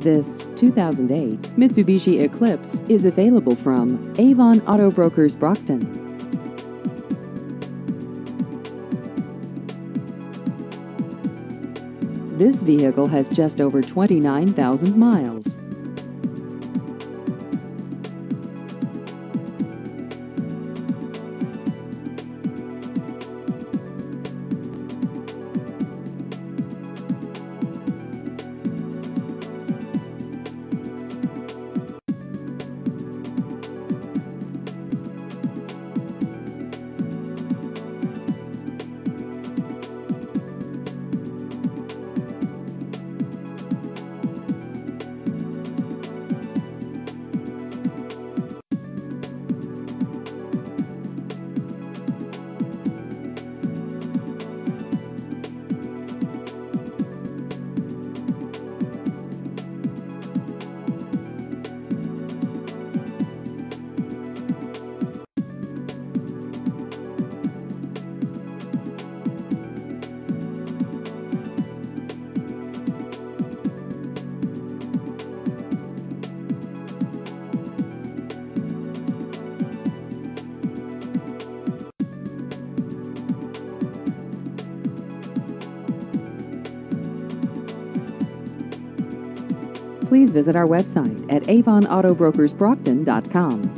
This 2008 Mitsubishi Eclipse is available from Avon Auto Brokers Brockton. This vehicle has just over 29,000 miles. Please visit our website at avonautobrokersbrockton.com.